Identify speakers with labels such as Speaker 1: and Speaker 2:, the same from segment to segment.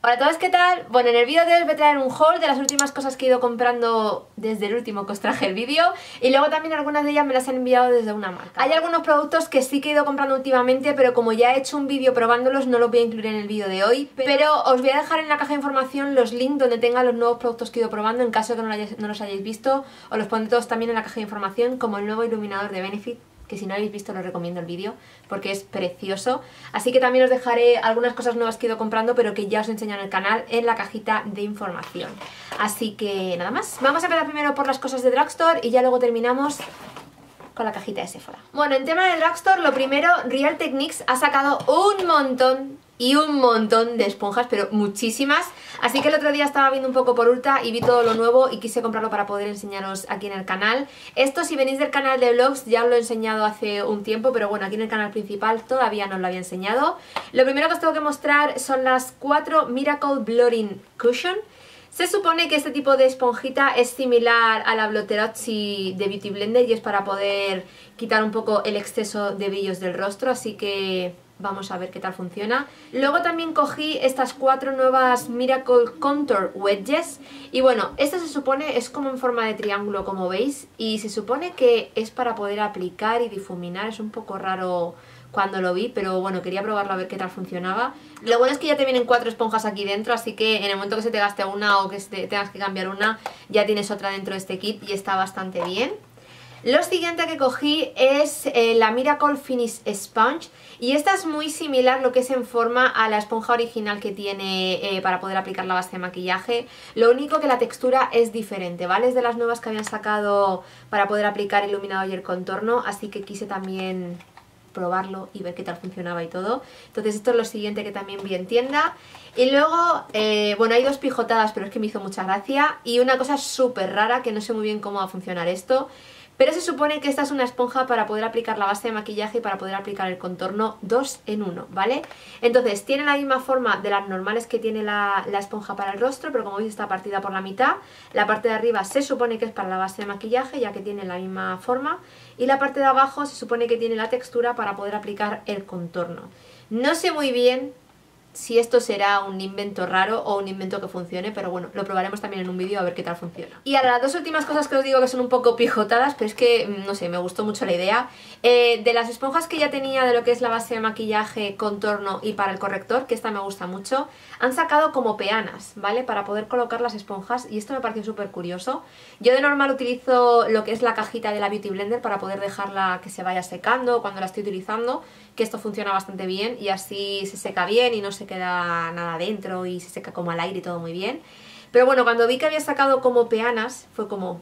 Speaker 1: Hola a todos, ¿qué tal? Bueno, en el vídeo de hoy os voy a traer un haul de las últimas cosas que he ido comprando desde el último que os traje el vídeo. Y luego también algunas de ellas me las han enviado desde una marca. Hay algunos productos que sí que he ido comprando últimamente, pero como ya he hecho un vídeo probándolos no los voy a incluir en el vídeo de hoy. Pero os voy a dejar en la caja de información los links donde tenga los nuevos productos que he ido probando. En caso de que no los hayáis visto, os los pondré todos también en la caja de información, como el nuevo iluminador de Benefit, que si no lo habéis visto os recomiendo el vídeo porque es precioso. Así que también os dejaré algunas cosas nuevas que he ido comprando pero que ya os enseño en el canal en la cajita de información. Así que nada más, vamos a empezar primero por las cosas de Drugstore y ya luego terminamos con la cajita de Sephora. Bueno, en tema de Drugstore, lo primero, Real Techniques ha sacado un montón de esponjas, pero muchísimas. Así que el otro día estaba viendo un poco por Ulta y vi todo lo nuevo y quise comprarlo para poder enseñaros aquí en el canal. Esto, si venís del canal de vlogs, ya os lo he enseñado hace un tiempo, pero bueno, aquí en el canal principal todavía no os lo había enseñado. Lo primero que os tengo que mostrar son las 4 Miracle Blotting Cushion. Se supone que este tipo de esponjita es similar a la Blotterozzi de Beauty Blender y es para poder quitar un poco el exceso de brillos del rostro, así que vamos a ver qué tal funciona. Luego también cogí estas 4 nuevas Miracle Contour Wedges y bueno, esta se supone es como en forma de triángulo, como veis, y se supone que es para poder aplicar y difuminar. Es un poco raro cuando lo vi, pero bueno, quería probarlo a ver qué tal funcionaba. Lo bueno es que ya te vienen 4 esponjas aquí dentro, así que en el momento que se te gaste una o que tengas que cambiar una, ya tienes otra dentro de este kit y está bastante bien. Lo siguiente que cogí es la Miracle Finish Sponge y esta es muy similar lo que es en forma a la esponja original que tiene para poder aplicar la base de maquillaje. Lo único que la textura es diferente, ¿vale? Es de las nuevas que habían sacado para poder aplicar iluminado y el contorno, así que quise también probarlo y ver qué tal funcionaba y todo. Entonces esto es lo siguiente que también vi en tienda. Y luego, bueno, hay 2 pijotadas, pero es que me hizo mucha gracia. Y una cosa súper rara, que no sé muy bien cómo va a funcionar esto, pero se supone que esta es una esponja para poder aplicar la base de maquillaje y para poder aplicar el contorno 2 en 1, ¿vale? Entonces tiene la misma forma de las normales que tiene la esponja para el rostro, pero como veis está partida por la mitad. La parte de arriba se supone que es para la base de maquillaje, ya que tiene la misma forma, y la parte de abajo se supone que tiene la textura para poder aplicar el contorno. No sé muy bien si esto será un invento raro o un invento que funcione, pero bueno, lo probaremos también en un vídeo a ver qué tal funciona. Y ahora las 2 últimas cosas que os digo que son un poco pijotadas, pero es que, no sé, me gustó mucho la idea. De las esponjas que ya tenía de lo que es la base de maquillaje, contorno y para el corrector, que esta me gusta mucho, han sacado como peanas, ¿vale? Para poder colocar las esponjas y esto me pareció súper curioso. Yo de normal utilizo lo que es la cajita de la Beauty Blender para poder dejarla que se vaya secando cuando la estoy utilizando, que esto funciona bastante bien y así se seca bien y no se queda nada dentro y se seca como al aire y todo muy bien. Pero bueno, cuando vi que había sacado como peanas fue como,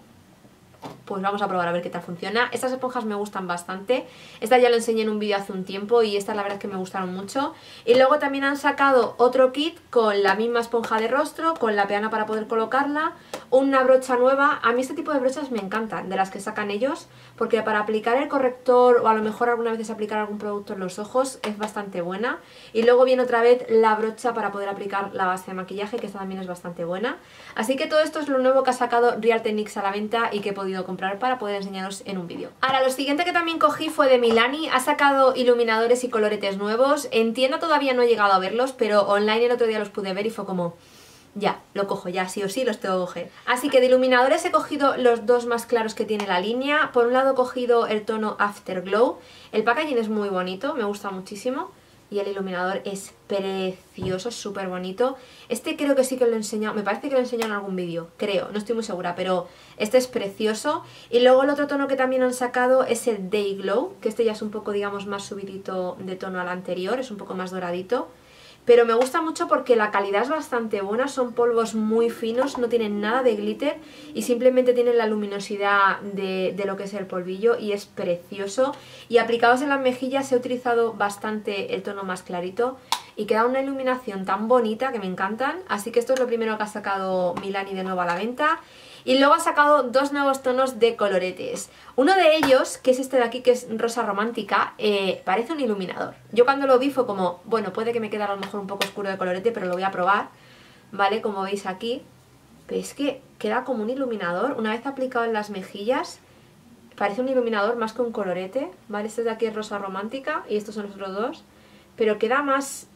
Speaker 1: pues vamos a probar a ver qué tal funciona. Estas esponjas me gustan bastante. Esta ya lo enseñé en un vídeo hace un tiempo y estas la verdad es que me gustaron mucho. Y luego también han sacado otro kit con la misma esponja de rostro, con la peana para poder colocarla, una brocha nueva. A mí este tipo de brochas me encantan, de las que sacan ellos, porque para aplicar el corrector o a lo mejor algunas veces aplicar algún producto en los ojos es bastante buena. Y luego viene otra vez la brocha para poder aplicar la base de maquillaje, que esta también es bastante buena. Así que todo esto es lo nuevo que ha sacado Real Techniques a la venta y que he podido comprar para poder enseñaros en un vídeo. Ahora, lo siguiente que también cogí fue de Milani. Ha sacado iluminadores y coloretes nuevos. En tienda todavía no he llegado a verlos, pero online el otro día los pude ver y fue como, ya, lo cojo, ya sí o sí los tengo que coger. Así que de iluminadores he cogido los 2 más claros que tiene la línea. Por un lado he cogido el tono Afterglow. El packaging es muy bonito, me gusta muchísimo. Y el iluminador es precioso, súper bonito. Este creo que sí que lo he enseñado, me parece que lo he enseñado en algún vídeo, creo, no estoy muy segura, pero este es precioso. Y luego el otro tono que también han sacado es el Day Glow, que este ya es un poco, digamos, más subidito de tono al anterior, es un poco más doradito. Pero me gusta mucho porque la calidad es bastante buena, son polvos muy finos, no tienen nada de glitter y simplemente tienen la luminosidad de lo que es el polvillo y es precioso. Y aplicados en las mejillas he utilizado bastante el tono más clarito y queda una iluminación tan bonita que me encantan. Así que esto es lo primero que ha sacado Milani de nuevo a la venta. Y luego ha sacado 2 nuevos tonos de coloretes. Uno de ellos, que es este de aquí, que es rosa romántica, parece un iluminador. Yo cuando lo vi fue como, bueno, puede que me quede a lo mejor un poco oscuro de colorete, pero lo voy a probar, ¿vale? Como veis aquí. Pero es que queda como un iluminador. Una vez aplicado en las mejillas, parece un iluminador más que un colorete, ¿vale? Este de aquí es rosa romántica y estos son los otros 2. Pero queda más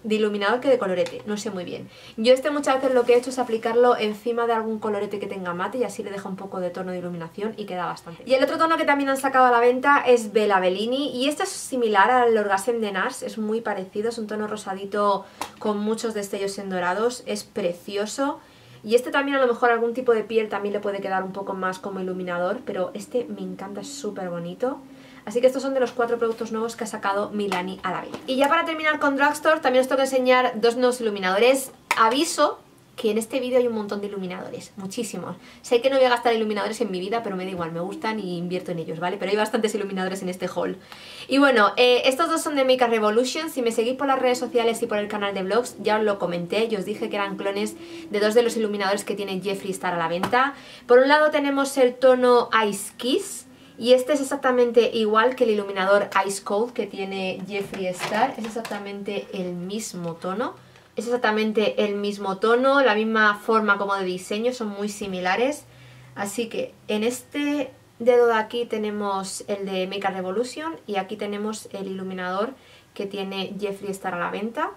Speaker 1: de iluminador que de colorete, no sé muy bien. Yo muchas veces lo que he hecho es aplicarlo encima de algún colorete que tenga mate y así le deja un poco de tono de iluminación y queda bastante. Y el otro tono que también han sacado a la venta es Bella Bellini y este es similar al Orgasme de NARS, es muy parecido, es un tono rosadito con muchos destellos en dorados, es precioso. Y este también a lo mejor algún tipo de piel también le puede quedar un poco más como iluminador, pero este me encanta, es súper bonito. Así que estos son de los 4 productos nuevos que ha sacado Milani a la venta. Y ya para terminar con Drugstore también os tengo que enseñar 2 nuevos iluminadores. Aviso que en este vídeo hay un montón de iluminadores, muchísimos. Sé que no voy a gastar iluminadores en mi vida, pero me da igual, me gustan y invierto en ellos, ¿vale? Pero hay bastantes iluminadores en este haul. Y bueno, estos 2 son de Makeup Revolution. Si me seguís por las redes sociales y por el canal de vlogs, ya os lo comenté. Yo os dije que eran clones de 2 de los iluminadores que tiene Jeffree Star a la venta. Por un lado tenemos el tono Ice Kiss. Y este es exactamente igual que el iluminador Ice Cold que tiene Jeffree Star. Es exactamente el mismo tono. Es exactamente el mismo tono, la misma forma como de diseño, son muy similares. Así que en este dedo de aquí tenemos el de Makeup Revolution y aquí tenemos el iluminador que tiene Jeffree Star a la venta.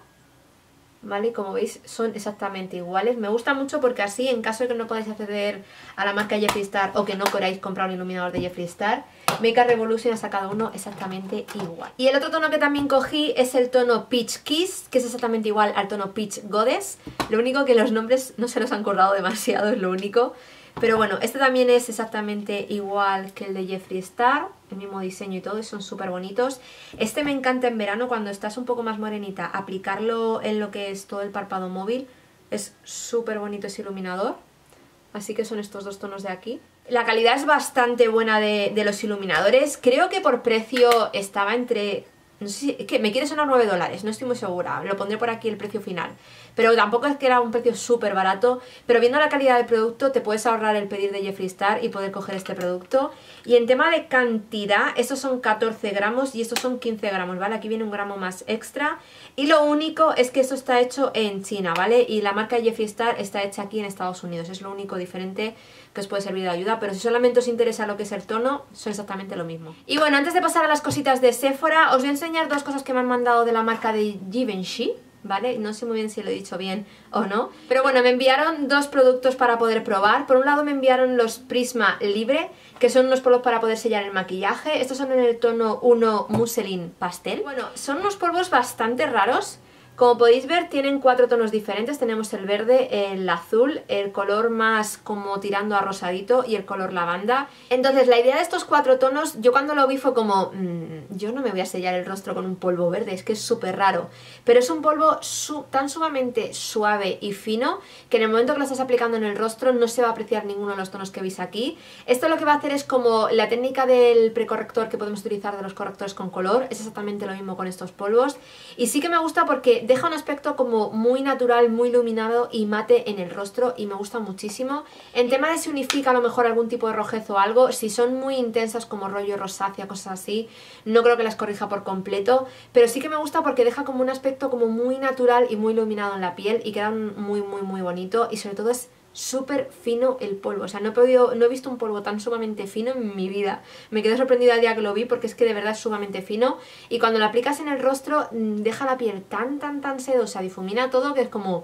Speaker 1: ¿Vale? Como veis son exactamente iguales. Me gusta mucho porque así, en caso de que no podáis acceder a la marca Jeffree Star o que no queráis comprar un iluminador de Jeffree Star, Makeup Revolution ha sacado uno exactamente igual. Y el otro tono que también cogí es el tono Peach Kiss, que es exactamente igual al tono Peach Goddess. Lo único que los nombres no se los han currado demasiado, es lo único. Pero bueno, este también es exactamente igual que el de Jeffree Star, el mismo diseño y todo, y son súper bonitos. Este me encanta en verano cuando estás un poco más morenita, aplicarlo en lo que es todo el párpado móvil. Es súper bonito ese iluminador. Así que son estos 2 tonos de aquí. La calidad es bastante buena de los iluminadores. Creo que por precio estaba entre... No sé si, es que me quiere sonar $9, no estoy muy segura, lo pondré por aquí el precio final. Pero tampoco es que era un precio súper barato, pero viendo la calidad del producto te puedes ahorrar el pedir de Jeffree Star y poder coger este producto. Y en tema de cantidad, estos son 14 gramos y estos son 15 gramos, ¿vale? Aquí viene un gramo más extra. Y lo único es que esto está hecho en China, ¿vale? Y la marca Jeffree Star está hecha aquí en Estados Unidos, es lo único diferente que os puede servir de ayuda, pero si solamente os interesa lo que es el tono, son exactamente lo mismo. Y bueno, antes de pasar a las cositas de Sephora, os voy a enseñar 2 cosas que me han mandado de la marca de Givenchy, ¿vale? No sé muy bien si lo he dicho bien o no, pero bueno, me enviaron 2 productos para poder probar. Por un lado me enviaron los Prisma Libre, que son unos polvos para poder sellar el maquillaje. Estos son en el tono 1 Muselin Pastel. Bueno, son unos polvos bastante raros. Como podéis ver, tienen 4 tonos diferentes. Tenemos el verde, el azul, el color más como tirando a rosadito y el color lavanda. Entonces, la idea de estos 4 tonos, yo cuando lo vi fue como... yo no me voy a sellar el rostro con un polvo verde, es que es súper raro. Pero es un polvo tan sumamente suave y fino que en el momento que lo estás aplicando en el rostro no se va a apreciar ninguno de los tonos que veis aquí. Esto lo que va a hacer es como la técnica del precorrector que podemos utilizar de los correctores con color. Es exactamente lo mismo con estos polvos. Y sí que me gusta porque deja un aspecto como muy natural, muy iluminado y mate en el rostro y me gusta muchísimo. En tema de si unifica a lo mejor algún tipo de rojez o algo, si son muy intensas como rollo rosácea, cosas así, no creo que las corrija por completo, pero sí que me gusta porque deja como un aspecto como muy natural y muy iluminado en la piel y queda muy bonito y sobre todo es súper fino el polvo, o sea, no he visto un polvo tan sumamente fino en mi vida. Me quedé sorprendida el día que lo vi porque es que de verdad es sumamente fino y cuando lo aplicas en el rostro deja la piel tan sedosa, difumina todo que es como...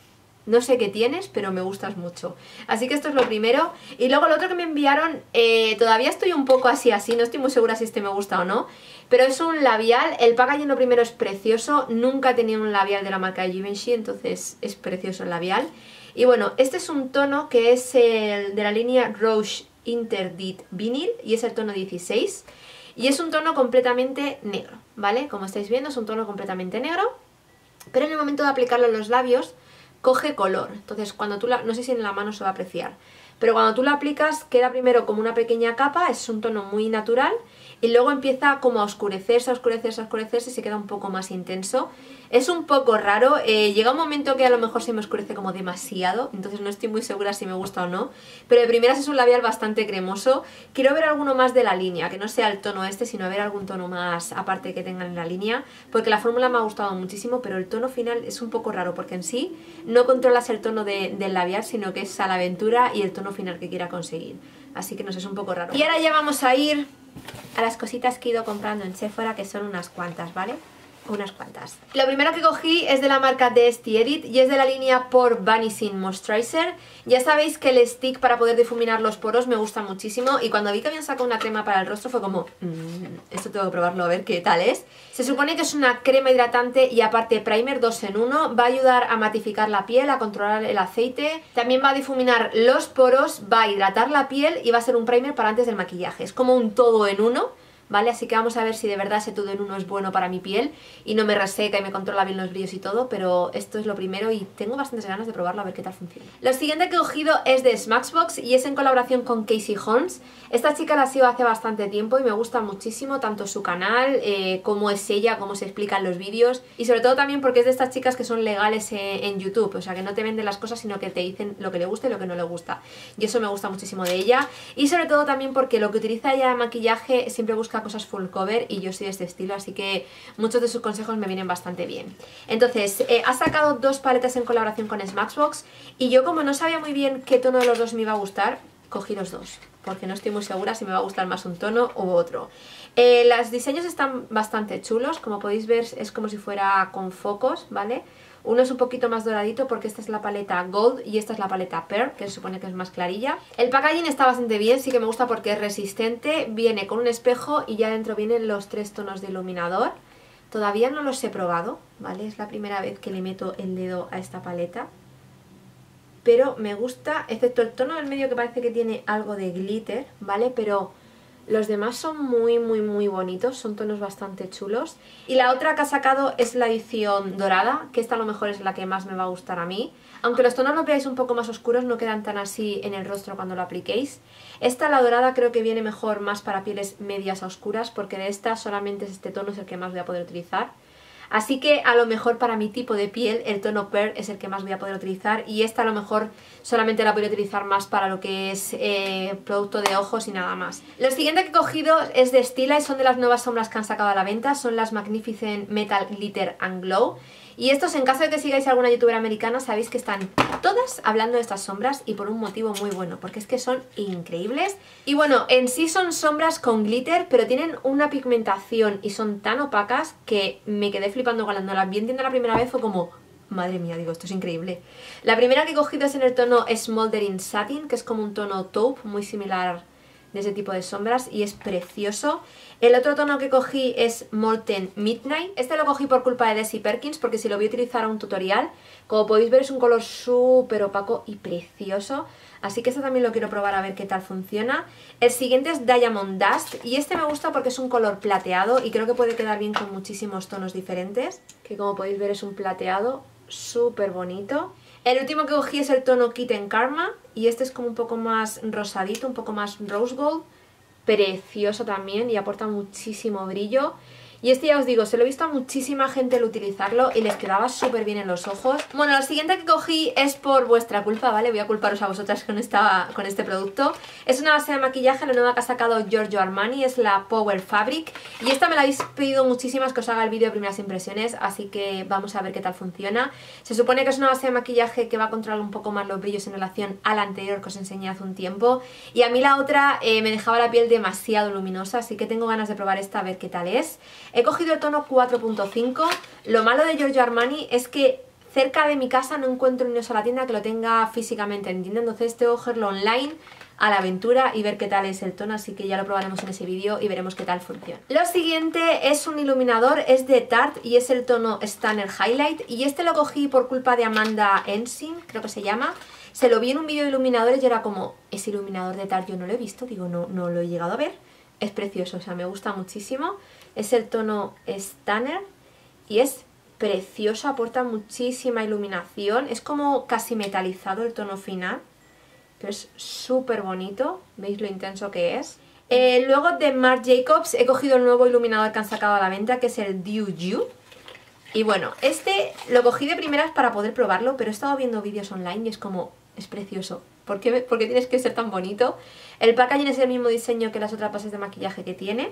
Speaker 1: No sé qué tienes, pero me gustas mucho. Así que esto es lo primero. Y luego lo otro que me enviaron, todavía estoy un poco así, no estoy muy segura si este me gusta o no. Pero es un labial, el packaging lo primero es precioso. Nunca he tenido un labial de la marca de Givenchy, entonces es precioso el labial. Y bueno, este es un tono que es el de la línea Rouge Interdit Vinyl y es el tono 16. Y es un tono completamente negro, ¿vale? Como estáis viendo es un tono completamente negro. Pero en el momento de aplicarlo en los labios... coge color, entonces cuando tú no sé si en la mano se va a apreciar, pero cuando tú la aplicas queda primero como una pequeña capa, es un tono muy natural y luego empieza como a oscurecerse y se queda un poco más intenso. Es un poco raro, llega un momento que a lo mejor se me oscurece como demasiado, entonces no estoy muy segura si me gusta o no, pero de primeras es un labial bastante cremoso. Quiero ver alguno más de la línea, que no sea el tono este, sino ver algún tono más aparte que tengan en la línea, porque la fórmula me ha gustado muchísimo, pero el tono final es un poco raro, porque en sí no controlas el tono del labial, sino que es a la aventura y el tono final que quiera conseguir, así que no sé, es un poco raro. Y ahora ya vamos a ir a las cositas que he ido comprando en Sephora, que son unas cuantas, ¿vale? unas cuantas. Lo primero que cogí es de la marca de Esty Edit y es de la línea Pore Vanishing Moisturizer. Ya sabéis que el stick para poder difuminar los poros me gusta muchísimo y cuando vi que habían sacado una crema para el rostro fue como, esto tengo que probarlo a ver qué tal es. Se supone que es una crema hidratante y aparte primer 2 en 1, va a ayudar a matificar la piel, a controlar el aceite, también va a difuminar los poros, va a hidratar la piel y va a ser un primer para antes del maquillaje. Es como un todo en uno. ¿Vale? Así que vamos a ver si de verdad ese todo en uno es bueno para mi piel y no me reseca y me controla bien los brillos y todo, pero esto es lo primero y tengo bastantes ganas de probarlo a ver qué tal funciona. Lo siguiente que he cogido es de Smashbox y es en colaboración con Casey Holmes. Esta chica la sigo hace bastante tiempo y me gusta muchísimo tanto su canal, cómo es ella, cómo se explica en los vídeos y sobre todo también porque es de estas chicas que son legales en YouTube, o sea que no te venden las cosas sino que te dicen lo que le gusta y lo que no le gusta y eso me gusta muchísimo de ella y sobre todo también porque lo que utiliza ella de maquillaje siempre busca cosas full cover y yo soy de este estilo, así que muchos de sus consejos me vienen bastante bien. Entonces, ha sacado 2 paletas en colaboración con Smashbox y yo como no sabía muy bien qué tono de los dos me iba a gustar, cogí los dos, porque no estoy muy segura si me va a gustar más un tono u otro. Los diseños están bastante chulos, como podéis ver es como si fuera con focos, ¿vale? Uno es un poquito más doradito porque esta es la paleta Gold y esta es la paleta Pearl, que se supone que es más clarilla. El packaging está bastante bien, sí que me gusta porque es resistente, viene con un espejo y ya dentro vienen los 3 tonos de iluminador. Todavía no los he probado, ¿vale? Es la primera vez que le meto el dedo a esta paleta. Pero me gusta, excepto el tono del medio que parece que tiene algo de glitter, ¿vale? Pero los demás son muy bonitos, son tonos bastante chulos. Y la otra que ha sacado es la edición dorada, que esta a lo mejor es la que más me va a gustar a mí. Aunque los tonos los veáis un poco más oscuros, no quedan tan así en el rostro cuando lo apliquéis. Esta, la dorada, creo que viene mejor más para pieles medias a oscuras, porque de esta solamente este tono es el que más voy a poder utilizar. Así que a lo mejor para mi tipo de piel el tono Pearl es el que más voy a poder utilizar y esta a lo mejor solamente la voy a utilizar más para lo que es producto de ojos y nada más. Lo siguiente que he cogido es de Stila y son de las nuevas sombras que han sacado a la venta, son las Magnificent Metal Glitter and Glow. Y estos, en caso de que sigáis a alguna youtuber americana, sabéis que están todas hablando de estas sombras y por un motivo muy bueno, porque es que son increíbles. Y bueno, en sí son sombras con glitter, pero tienen una pigmentación y son tan opacas que me quedé flipando cuando las vi la primera vez, fue como, madre mía, digo, esto es increíble. La primera que he cogido es en el tono Smoldering Satin, que es como un tono taupe, muy similar de ese tipo de sombras y es precioso. El otro tono que cogí es Molten Midnight. Este lo cogí por culpa de Desi Perkins porque si lo voy a utilizar a un tutorial, como podéis ver es un color súper opaco y precioso. Así que este también lo quiero probar a ver qué tal funciona. El siguiente es Diamond Dust y este me gusta porque es un color plateado y creo que puede quedar bien con muchísimos tonos diferentes. Que como podéis ver es un plateado súper bonito. El último que cogí es el tono Kitten Karma y este es como un poco más rosadito, un poco más rose gold, precioso también y aporta muchísimo brillo. Y este ya os digo, se lo he visto a muchísima gente el utilizarlo y les quedaba súper bien en los ojos. Bueno, lo siguiente que cogí es por vuestra culpa, ¿vale? Voy a culparos a vosotras con este producto. Es una base de maquillaje, la nueva que ha sacado Giorgio Armani, es la Power Fabric. Y esta me la habéis pedido muchísimas que os haga el vídeo de primeras impresiones, así que vamos a ver qué tal funciona. Se supone que es una base de maquillaje que va a controlar un poco más los brillos en relación a la anterior que os enseñé hace un tiempo. Y a mí la otra me dejaba la piel demasiado luminosa, así que tengo ganas de probar esta a ver qué tal es. He cogido el tono 4.5. Lo malo de Giorgio Armani es que cerca de mi casa no encuentro ni una sola tienda que lo tenga físicamente en tienda, entonces tengo que cogerlo online a la aventura y ver qué tal es el tono, así que ya lo probaremos en ese vídeo y veremos qué tal funciona. Lo siguiente es un iluminador, es de Tarte y es el tono Stunner Highlight y este lo cogí por culpa de Amanda Ensign, creo que se llama. Se lo vi en un vídeo de iluminadores y era como, ese iluminador de Tarte yo no lo he visto, digo, no lo he llegado a ver. Es precioso, o sea, me gusta muchísimo. Es el tono Stunner y es precioso, aporta muchísima iluminación. Es como casi metalizado el tono final, pero es súper bonito. ¿Veis lo intenso que es? Luego de Marc Jacobs he cogido el nuevo iluminador que han sacado a la venta, que es el Dew You. Y bueno, este lo cogí de primeras para poder probarlo, pero he estado viendo vídeos online y es como, es precioso. ¿Por qué tienes que ser tan bonito? El packaging es el mismo diseño que las otras bases de maquillaje que tiene.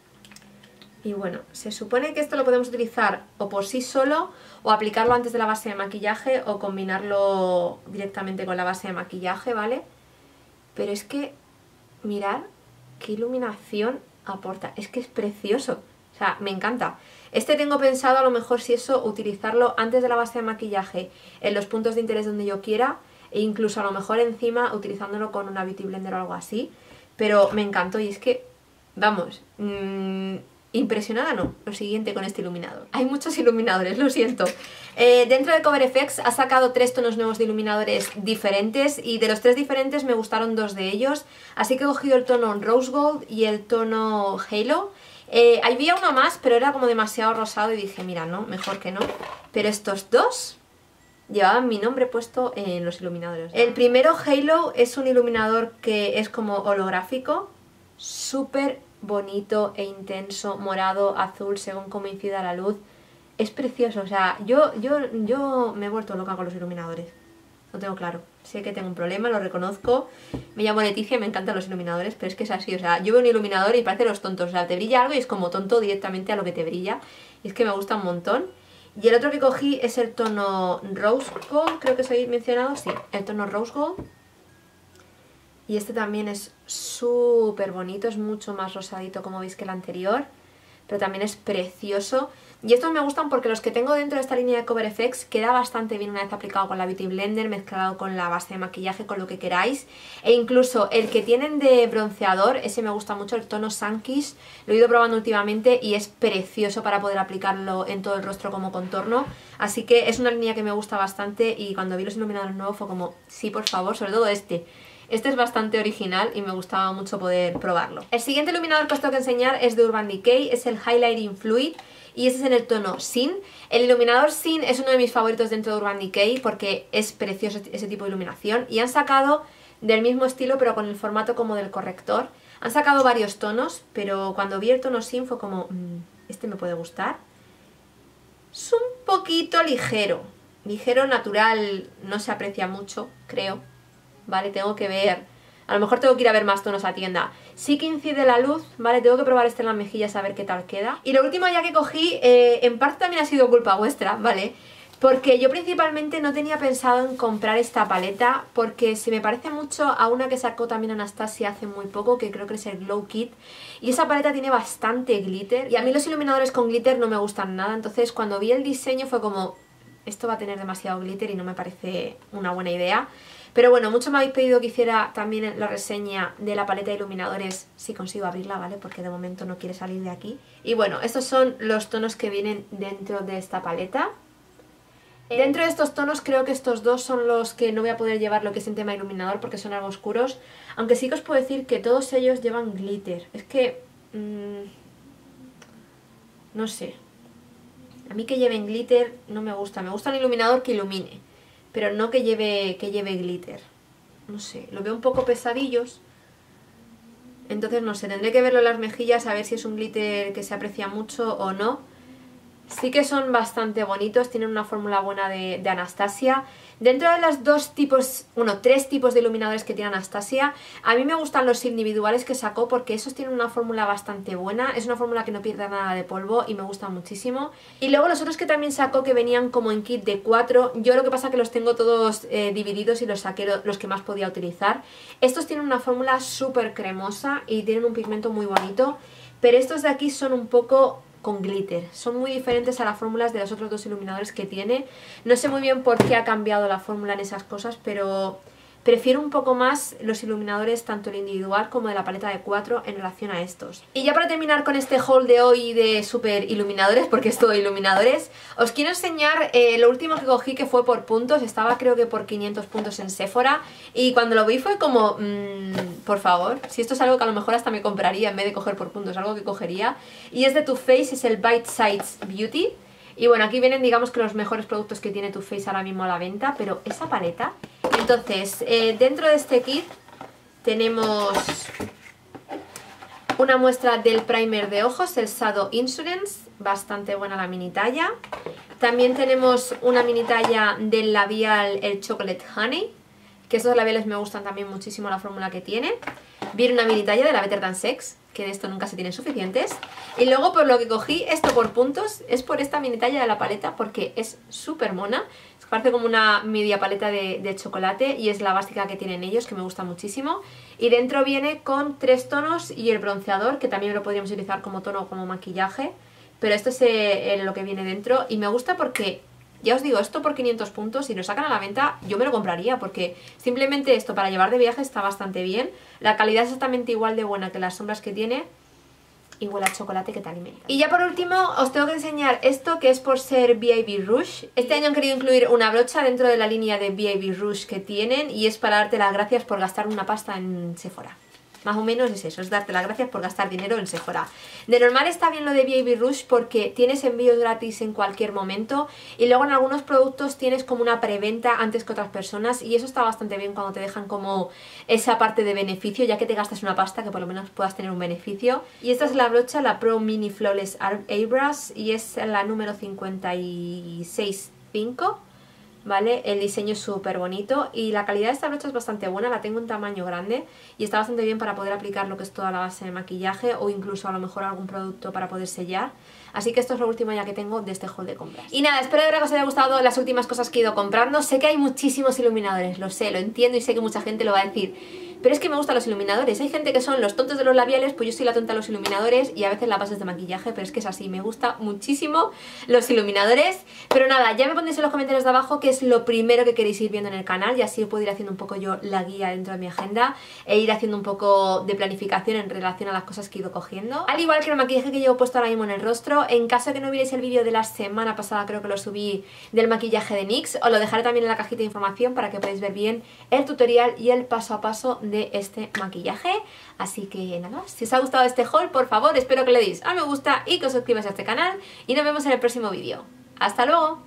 Speaker 1: Y bueno, se supone que esto lo podemos utilizar o por sí solo, o aplicarlo antes de la base de maquillaje, o combinarlo directamente con la base de maquillaje, ¿vale? Pero es que, mirad qué iluminación aporta, es que es precioso. O O sea, me encanta. Este tengo pensado a lo mejor si eso, utilizarlo antes de la base de maquillaje en los puntos de interés donde yo quiera e incluso a lo mejor encima utilizándolo con una Beauty Blender o algo así. Pero me encantó y es que, vamos, impresionada no, lo siguiente con este iluminador. Hay muchos iluminadores, lo siento. Dentro de Cover FX ha sacado 3 tonos nuevos de iluminadores diferentes y de los 3 diferentes me gustaron 2 de ellos. Así que he cogido el tono Rose Gold y el tono Halo. Había uno más, pero era como demasiado rosado y dije, mira, no, mejor que no. Pero estos dos llevaban mi nombre puesto en los iluminadores. El primero, Halo, es un iluminador que es como holográfico, súper bonito e intenso, morado, azul, según cómo incida la luz. Es precioso, o sea, yo me he vuelto loca con los iluminadores. Lo tengo claro. Sé que tengo un problema, lo reconozco. Me llamo Leticia y me encantan los iluminadores, pero es que es así, o sea, yo veo un iluminador y parece los tontos. O sea, te brilla algo y es como tonto directamente a lo que te brilla. Y es que me gusta un montón. Y el otro que cogí es el tono Rose Gold, creo que os habéis mencionado, sí, el tono Rose Gold. Y este también es súper bonito, es mucho más rosadito como veis que el anterior, pero también es precioso. Y estos me gustan porque los que tengo dentro de esta línea de Cover FX queda bastante bien una vez aplicado con la Beauty Blender, mezclado con la base de maquillaje, con lo que queráis. E incluso el que tienen de bronceador, ese me gusta mucho, el tono Sunkish, lo he ido probando últimamente y es precioso para poder aplicarlo en todo el rostro como contorno. Así que es una línea que me gusta bastante y cuando vi los iluminadores nuevos fue como, sí, por favor, sobre todo este. Este es bastante original y me gustaba mucho poder probarlo. El siguiente iluminador que os tengo que enseñar es de Urban Decay, es el Highlighting Fluid y ese es en el tono Sin. El iluminador Sin es uno de mis favoritos dentro de Urban Decay porque es precioso ese tipo de iluminación y han sacado del mismo estilo pero con el formato como del corrector. Han sacado varios tonos, pero cuando vi el tono Sin fue como, este me puede gustar. Es un poquito ligero, natural, no se aprecia mucho, creo. Vale, tengo que ver, a lo mejor tengo que ir a ver más tonos a tienda. Sí que incide la luz, vale, tengo que probar este en las mejillas a ver qué tal queda. Y lo último ya que cogí, en parte también ha sido culpa vuestra, vale, porque yo principalmente no tenía pensado en comprar esta paleta porque se me parece mucho a una que sacó también Anastasia hace muy poco, que creo que es el Glow Kit, y esa paleta tiene bastante glitter y a mí los iluminadores con glitter no me gustan nada, entonces cuando vi el diseño fue como, esto va a tener demasiado glitter y no me parece una buena idea. Pero bueno, mucho me habéis pedido que hiciera también la reseña de la paleta de iluminadores, si consigo abrirla, ¿vale? Porque de momento no quiere salir de aquí. Y bueno, estos son los tonos que vienen dentro de esta paleta. Dentro de estos tonos creo que estos dos son los que no voy a poder llevar lo que es en tema iluminador porque son algo oscuros. Aunque sí que os puedo decir que todos ellos llevan glitter. Es que... no sé. A mí que lleven glitter no me gusta. Me gusta un iluminador que ilumine, pero no que lleve glitter. No sé, lo veo un poco pesadillos. Entonces no sé, tendré que verlo en las mejillas a ver si es un glitter que se aprecia mucho o no. Sí que son bastante bonitos, tienen una fórmula buena de Anastasia. Dentro de los tres tipos de iluminadores que tiene Anastasia, a mí me gustan los individuales que sacó porque esos tienen una fórmula bastante buena. Es una fórmula que no pierde nada de polvo y me gusta muchísimo. Y luego los otros que también sacó que venían como en kit de 4, yo lo que pasa es que los tengo todos divididos y los saqué los que más podía utilizar. Estos tienen una fórmula súper cremosa y tienen un pigmento muy bonito, pero estos de aquí son un poco... con glitter, son muy diferentes a las fórmulas de los otros dos iluminadores que tiene. No sé muy bien por qué ha cambiado la fórmula en esas cosas, pero prefiero un poco más los iluminadores tanto el individual como de la paleta de 4 en relación a estos. Y ya para terminar con este haul de hoy de super iluminadores, porque es todo iluminadores, os quiero enseñar lo último que cogí, que fue por puntos. Estaba creo que por 500 puntos en Sephora y cuando lo vi fue como, por favor, si esto es algo que a lo mejor hasta me compraría en vez de coger por puntos, algo que cogería. Y es de Too Faced, es el Bite Size Beauty. Y bueno, aquí vienen digamos que los mejores productos que tiene Too Faced ahora mismo a la venta, pero esa paleta... Entonces, dentro de este kit tenemos una muestra del primer de ojos, el Shadow Insurance, bastante buena la mini talla. También tenemos una mini talla del labial, el Chocolate Honey, que esos labiales me gustan también muchísimo la fórmula que tiene. Viene una mini talla de la Better Than Sex, que de esto nunca se tienen suficientes. Y luego por lo que cogí esto por puntos es por esta mini talla de la paleta porque es súper mona. Parece como una media paleta de chocolate y es la básica que tienen ellos, que me gusta muchísimo. Y dentro viene con 3 tonos y el bronceador, que también lo podríamos utilizar como tono o como maquillaje. pero esto es lo que viene dentro y me gusta porque, ya os digo, esto por 500 puntos, si lo sacan a la venta yo me lo compraría porque simplemente esto para llevar de viaje está bastante bien. La calidad es exactamente igual de buena que las sombras que tiene y huele a chocolate que te alimenta. Y ya por último os tengo que enseñar esto que es por ser B.A.B. Rouge. Este año han querido incluir una brocha dentro de la línea de B.A.B. Rouge que tienen y es para darte las gracias por gastar una pasta en Sephora. Más o menos es eso, es darte las gracias por gastar dinero en Sephora. De normal está bien lo de B.A.B. Rouge porque tienes envíos gratis en cualquier momento y luego en algunos productos tienes como una preventa antes que otras personas y eso está bastante bien cuando te dejan como esa parte de beneficio, ya que te gastas una pasta que por lo menos puedas tener un beneficio. Y esta es la brocha, la Pro Mini Flawless Airbrush y es la número 56.5. ¿Vale? El diseño es súper bonito y la calidad de esta brocha es bastante buena, la tengo en tamaño grande y está bastante bien para poder aplicar lo que es toda la base de maquillaje o incluso a lo mejor algún producto para poder sellar. Así que esto es lo último ya que tengo de este haul de compras. Y nada, espero de verdad que os haya gustado las últimas cosas que he ido comprando. Sé que hay muchísimos iluminadores, lo sé, lo entiendo y sé que mucha gente lo va a decir. Pero es que me gustan los iluminadores. Hay gente que son los tontos de los labiales, pues yo soy la tonta de los iluminadores y a veces las bases de maquillaje, pero es que es así, me gusta muchísimo los iluminadores. Pero nada, ya me pondréis en los comentarios de abajo qué es lo primero que queréis ir viendo en el canal y así puedo ir haciendo un poco yo la guía dentro de mi agenda e ir haciendo un poco de planificación en relación a las cosas que he ido cogiendo. Al igual que el maquillaje que llevo puesto ahora mismo en el rostro, en caso de que no vierais el vídeo de la semana pasada, creo que lo subí, del maquillaje de NYX, os lo dejaré también en la cajita de información para que podáis ver bien el tutorial y el paso a paso de este maquillaje. Así que nada más, si os ha gustado este haul, por favor, espero que le deis a me gusta y que os suscribáis a este canal y nos vemos en el próximo vídeo. ¡Hasta luego!